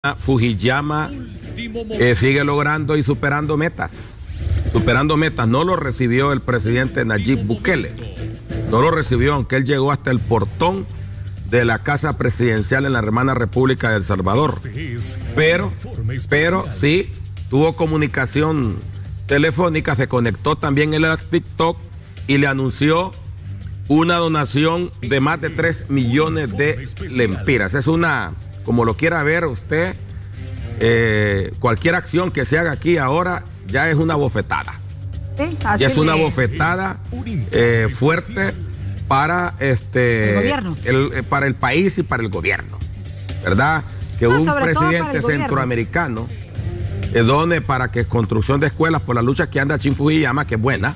Fujiyama sigue logrando y superando metas. No lo recibió el presidente Nayib Bukele. No lo recibió, aunque él llegó hasta el portón de la casa presidencial en la hermana República de El Salvador. Pero sí tuvo comunicación telefónica, se conectó también él a TikTok y le anunció una donación de más de 3 millones de lempiras. Es una, como lo quiera ver usted, cualquier acción que se haga aquí ahora ya es una bofetada. Sí, ya es una bofetada fuerte para el gobierno, para el país y para el gobierno, ¿verdad? Que un presidente centroamericano done para que construcción de escuelas por la lucha que anda Chin Fujiyama, que es buena,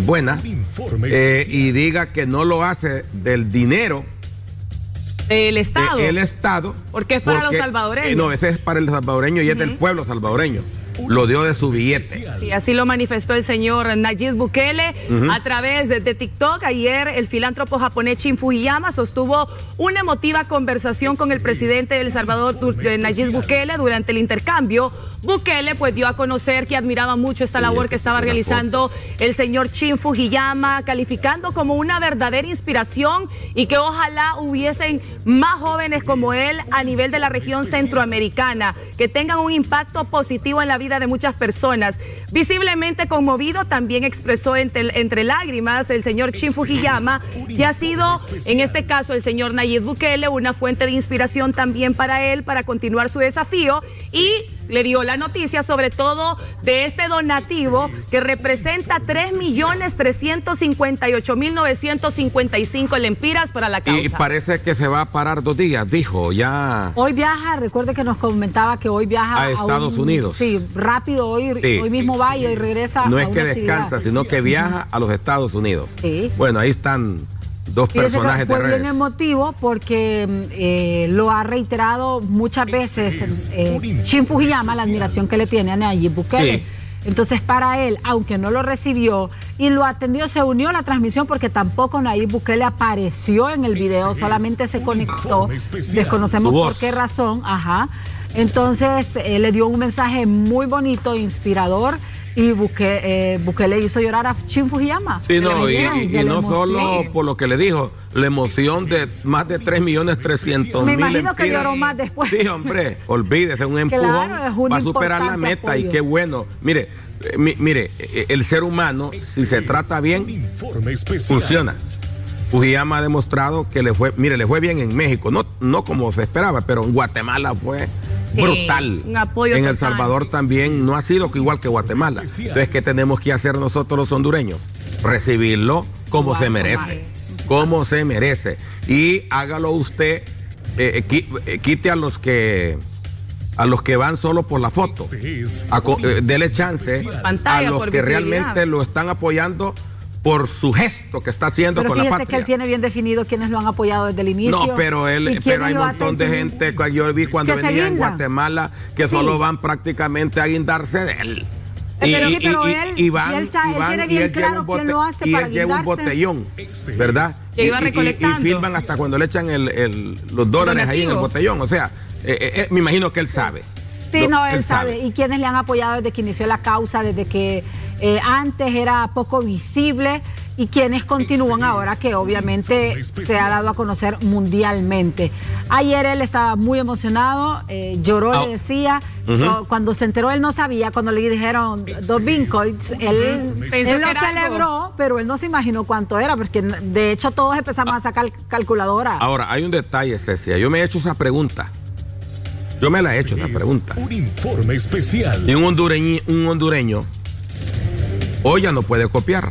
y diga que no lo hace del dinero del Estado. El Estado. Porque es para los salvadoreños. No, ese es para el salvadoreño y es del pueblo salvadoreño. Lo dio de su billete. Y así lo manifestó el señor Nayib Bukele a través de TikTok. Ayer el filántropo japonés Chin Fujiyama sostuvo una emotiva conversación con el presidente de El Salvador, Nayib Bukele, durante el intercambio. Bukele pues dio a conocer que admiraba mucho esta labor que estaba realizando el señor Chin Fujiyama, calificando como una verdadera inspiración y que ojalá hubiesen más jóvenes como él a nivel de la región centroamericana, que tengan un impacto positivo en la vida de muchas personas. Visiblemente conmovido, también expresó entre lágrimas el señor Chin Fujiyama, que ha sido, en este caso el señor Nayib Bukele, una fuente de inspiración también para él, para continuar su desafío, y le dio la noticia sobre todo de este donativo que representa 3.358.955 lempiras para la causa. Y parece que se va a parar 2 días, dijo, ya. Hoy viaja, recuerde que nos comentaba que hoy viaja a Estados Unidos. Sí, rápido, hoy mismo va y hoy regresa. No es que descansa, sino que viaja a los Estados Unidos. Sí. Bueno, ahí están 2 personajes de redes. Fue bien emotivo porque lo ha reiterado muchas veces Chin Fujiyama, la admiración que le tiene a Nayib Bukele. Sí. Entonces, para él, aunque no lo recibió y lo atendió, se unió a la transmisión porque tampoco Nayib Bukele apareció en el video, solamente se conectó. Desconocemos por qué razón. Entonces, le dio un mensaje muy bonito, inspirador. Y Bukele hizo llorar a Chin Fujiyama. Sí, no, y no solo por lo que le dijo, la emoción de más de 3.300.000. Me imagino que lloró más después. Sí, hombre, olvídese, un empujón para superar la meta. Apoyo. Y qué bueno. Mire, el ser humano, si se trata bien, funciona. Fujiyama ha demostrado que le fue bien en México, no como se esperaba, pero en Guatemala fue brutal. Un apoyo en total. El Salvador también no ha sido igual que Guatemala. Entonces, ¿qué tenemos que hacer nosotros los hondureños? Recibirlo como se merece. Como se merece. Y hágalo usted, quite a los que van solo por la foto. Dele chance a los que realmente lo están apoyando por su gesto que está haciendo con la patria. Pero fíjese que él tiene bien definido quiénes lo han apoyado desde el inicio. No, pero hay un montón de gente que yo vi cuando venía en Guatemala que solo van prácticamente a guindarse de él. Pero él tiene bien claro quién lo hace para guindarse. Y él lleva un botellón, ¿verdad? Que iba recolectando. Y filman hasta cuando le echan los dólares ahí en el botellón. O sea, me imagino que él sabe. Sí, él sabe. Y quienes le han apoyado desde que inició la causa, desde que antes era poco visible, y quienes continúan ahora, que obviamente se ha dado a conocer mundialmente. Ayer él estaba muy emocionado, lloró, le decía. Cuando se enteró, él no sabía, cuando le dijeron 2 bitcoins, él lo celebró, pero él no se imaginó cuánto era, porque de hecho todos empezamos a sacar calculadora. Ahora, hay un detalle, Cecia, yo me he hecho esa pregunta. Yo me la he hecho esa pregunta. Un informe especial. Y un hondureño hoy ya no puede copiar.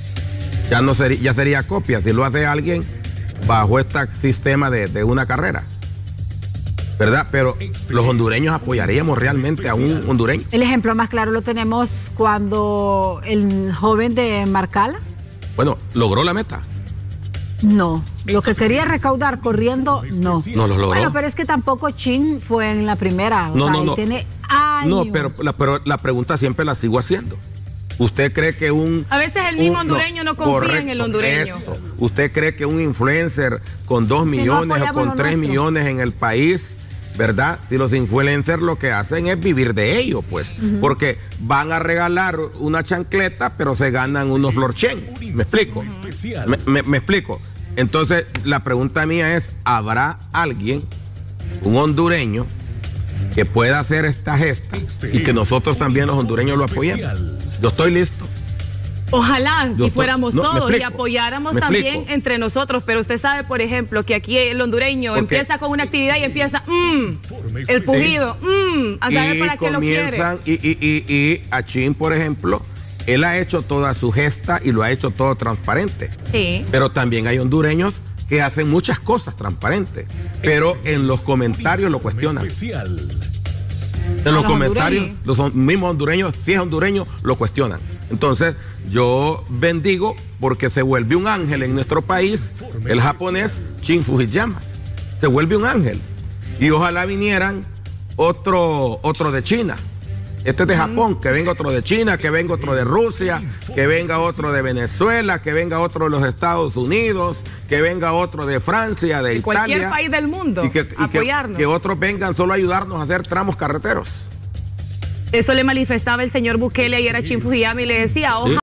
Ya sería copia si lo hace alguien bajo este sistema de una carrera, ¿verdad? Pero los hondureños apoyaríamos realmente a un hondureño. El ejemplo más claro lo tenemos cuando el joven de Marcala. Bueno, logró la meta. No, lo que quería recaudar corriendo, no. No lo logró. Bueno, pero es que tampoco Chin fue en la primera. Él tiene años. No, pero la pregunta siempre la sigo haciendo. ¿Usted cree que a veces el mismo hondureño no confía en el hondureño? Eso. ¿Usted cree que un influencer con 2 millones o con 3 millones en el país ¿verdad? Si los influencers lo que hacen es vivir de ello, pues, porque van a regalar una chancleta, pero se ganan unos florchen. ¿Me explico? Me explico. Entonces, la pregunta mía es, ¿habrá alguien, un hondureño, que pueda hacer esta gesta y que nosotros también los hondureños lo apoyemos? Yo estoy listo. Ojalá, si fuéramos todos y apoyáramos también entre nosotros, pero usted sabe, por ejemplo, que aquí el hondureño empieza con una actividad y empieza, el pujido, a saber para qué lo quiere. Y a Chin, por ejemplo, él ha hecho toda su gesta y lo ha hecho todo transparente. Sí. Pero también hay hondureños que hacen muchas cosas transparentes, pero en los comentarios lo cuestionan. En los comentarios, los mismos hondureños, si es hondureño, lo cuestionan. Entonces, yo bendigo porque se vuelve un ángel en nuestro país, el japonés Shin Fujiyama. Se vuelve un ángel. Y ojalá vinieran otro de China. Este es de Japón, que venga otro de China, que venga otro de Rusia, que venga otro de Venezuela, que venga otro de los Estados Unidos, que venga otro de Francia, de Italia. Cualquier país del mundo, apoyarnos. Que otros vengan solo a ayudarnos a hacer tramos carreteros. Eso le manifestaba el señor Bukele ayer a Shin Fujiyama y le decía, ojalá.